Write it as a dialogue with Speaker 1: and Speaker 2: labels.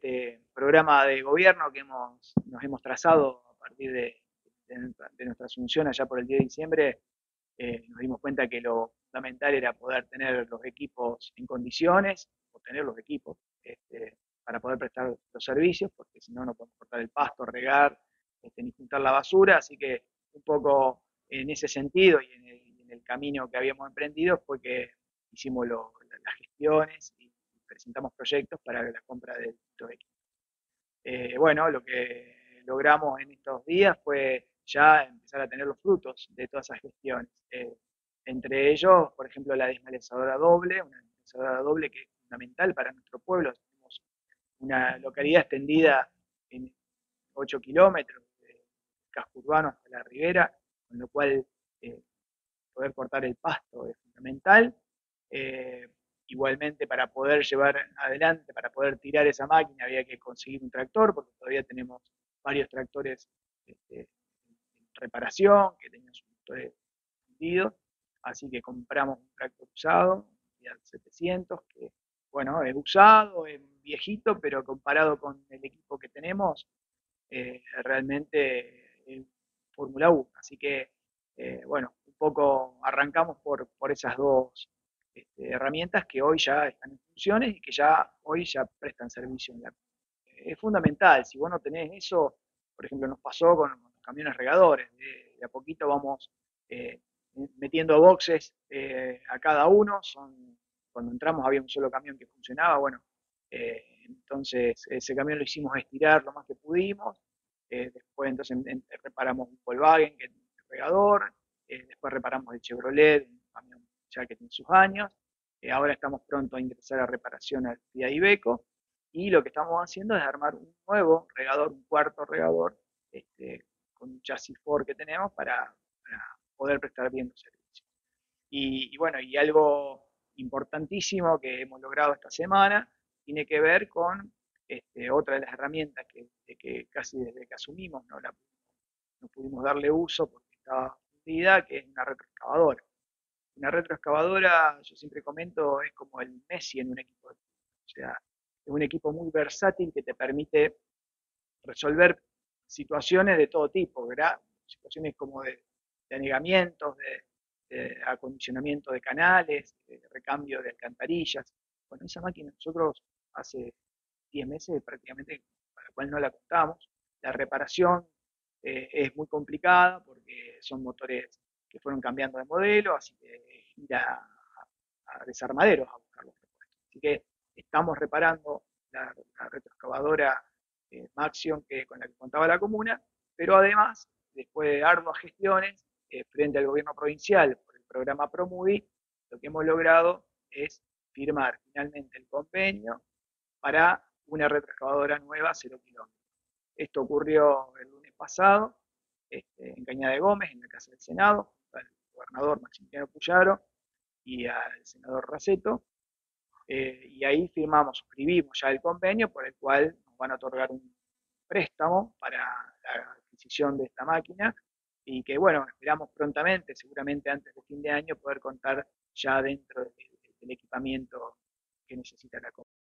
Speaker 1: este programa de gobierno que nos hemos trazado a partir de nuestra asunción allá por el 10 de diciembre, nos dimos cuenta que lo fundamental era poder tener los equipos en condiciones, o tener los equipos para poder prestar los servicios, porque si no, no podemos cortar el pasto, regar, ni juntar la basura. Así que un poco en ese sentido y en el camino que habíamos emprendido fue que hicimos las gestiones y presentamos proyectos para la compra de estos equipos. Bueno, lo que logramos en estos días fue ya empezar a tener los frutos de todas esas gestiones. Entre ellos, por ejemplo, la desmalezadora doble, una desmalezadora doble que es fundamental para nuestro pueblo. Tenemos una localidad extendida en 8 kilómetros de casco urbano hasta la ribera, con lo cual poder cortar el pasto es fundamental. Eh, Igualmente, para poder llevar adelante, para poder tirar esa máquina, había que conseguir un tractor, porque todavía tenemos varios tractores en reparación, que tenían sus motores fundidos, así que compramos un tractor usado, un Fiat 700, que bueno, es usado, es viejito, pero comparado con el equipo que tenemos, realmente es Fórmula 1. Así que, bueno, un poco arrancamos por esas dos herramientas que hoy ya están en funciones y que ya hoy ya prestan servicio en la. Es fundamental, si vos no tenés eso, por ejemplo, nos pasó con los camiones regadores, de a poquito vamos eh, metiendo boxes a cada uno, cuando entramos había un solo camión que funcionaba, bueno, entonces ese camión lo hicimos estirar lo más que pudimos, después entonces reparamos un Volkswagen que es un regador, después reparamos el Chevrolet, un camión ya que tiene sus años, ahora estamos pronto a ingresar a reparación al Fiat Iveco, y lo que estamos haciendo es armar un nuevo regador, un cuarto regador, con un chasis Ford que tenemos para poder prestar bien los servicios. Y bueno, y algo importantísimo que hemos logrado esta semana tiene que ver con otra de las herramientas que casi desde que asumimos no pudimos darle uso porque estaba fundida, que es una retroexcavadora. Una retroexcavadora, yo siempre comento, es como el Messi en un equipo de fútbol. O sea, es un equipo muy versátil que te permite resolver situaciones de todo tipo, ¿verdad? Situaciones como de anegamientos, de acondicionamiento de canales, de recambio de alcantarillas. Bueno, esa máquina nosotros hace 10 meses prácticamente, para la cual no la contamos. La reparación es muy complicada porque son motores que fueron cambiando de modelo, así que ir a desarmaderos a buscar los repuestos. Así que estamos reparando la retroexcavadora Maxion con la que contaba la comuna, pero además, después de arduas gestiones frente al gobierno provincial por el programa Promudi, lo que hemos logrado es firmar finalmente el convenio para una retroexcavadora nueva 0 kilómetros. Esto ocurrió el lunes pasado en Cañada de Gómez, en la Casa del Senado, al gobernador Maximiliano Puyaro y al senador Raceto, y ahí suscribimos ya el convenio por el cual nos van a otorgar un préstamo para la adquisición de esta máquina y que, bueno, esperamos prontamente, seguramente antes de fin de año, poder contar ya dentro del equipamiento que necesita la compañía.